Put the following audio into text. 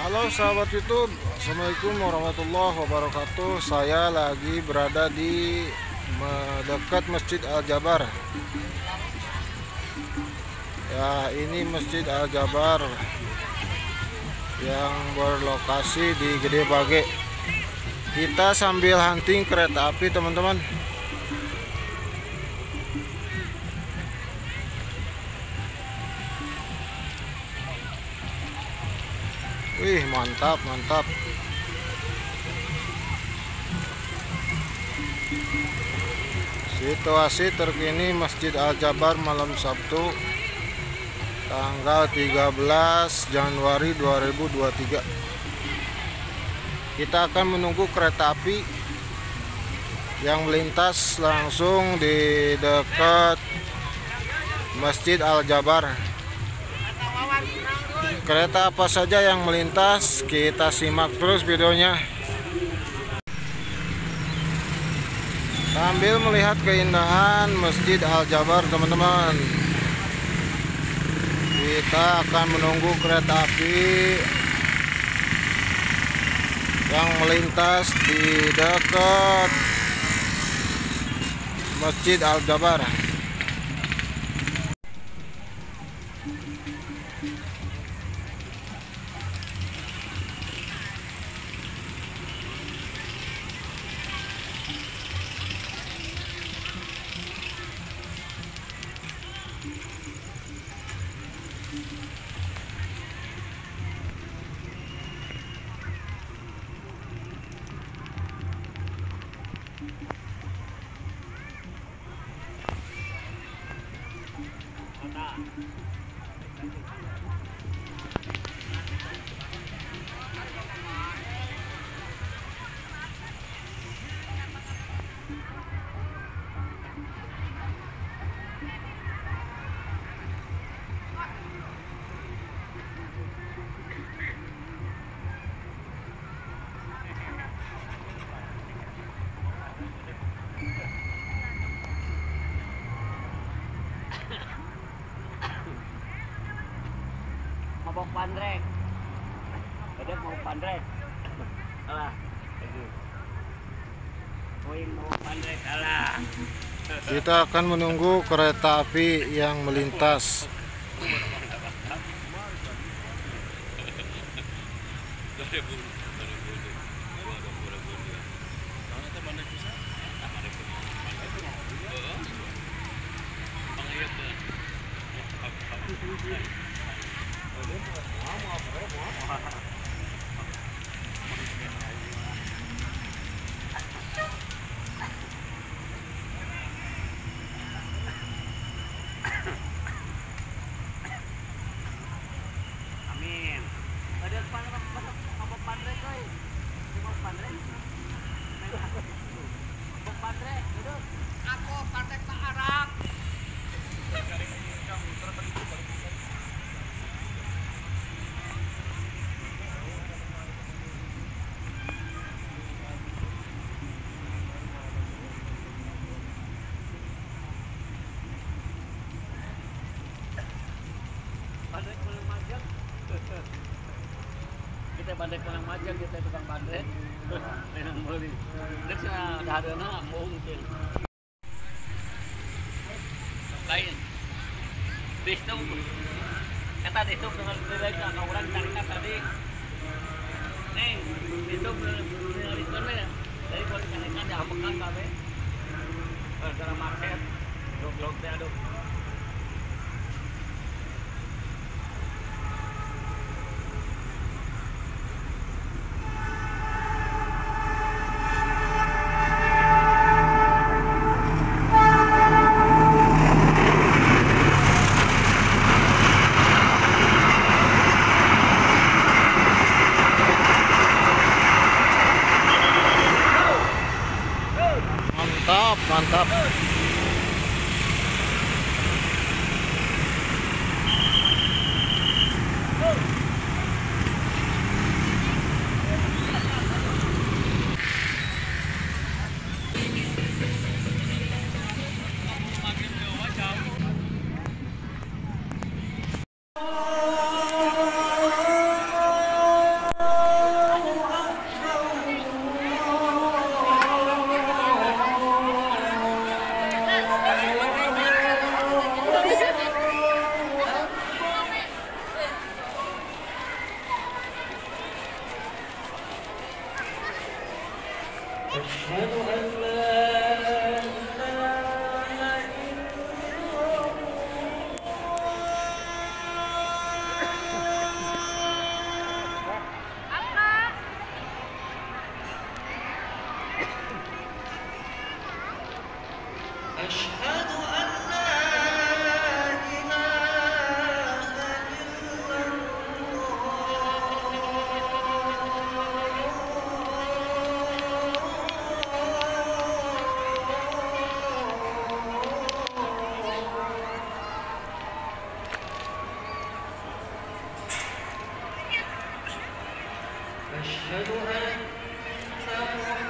Halo sahabat YouTube, Assalamualaikum warahmatullahi wabarakatuh. Saya lagi berada di dekat Masjid Al-Jabar. Ya, ini Masjid Al-Jabar yang berlokasi di Gede Bage. Kita sambil hunting kereta api, teman-teman. Wih, mantap, mantap. Situasi terkini Masjid Al-Jabar malam Sabtu tanggal 13 Januari 2023. Kita akan menunggu kereta api yang melintas langsung di dekat Masjid Al-Jabar. Kereta apa saja yang melintas, kita simak terus videonya sambil melihat keindahan Masjid Al-Jabar, teman-teman. Kita akan menunggu kereta api yang melintas di dekat Masjid Al-Jabar. Mabok pandrek, ada mau pandrek, alah, mau pandrek, alah. Kita akan menunggu kereta api yang melintas. Amin. Ada mabok pandrek, coy. Mabok pandrek. Mabok pandrek, duduk. Aku pandrek Pak Arab. Kita bandrek pulang majang, kita tukang bandrek dengan beli dek sana dahareuna mungkin lain distum kata distum dengan nilai ka urang carita tadi neng distum nilai mana dari buat carita diambekan kabeh gara market blok teh aduh. أشهد أن لا إله إلا الله. أشهد أن لا إله إلا الله. أشهد أن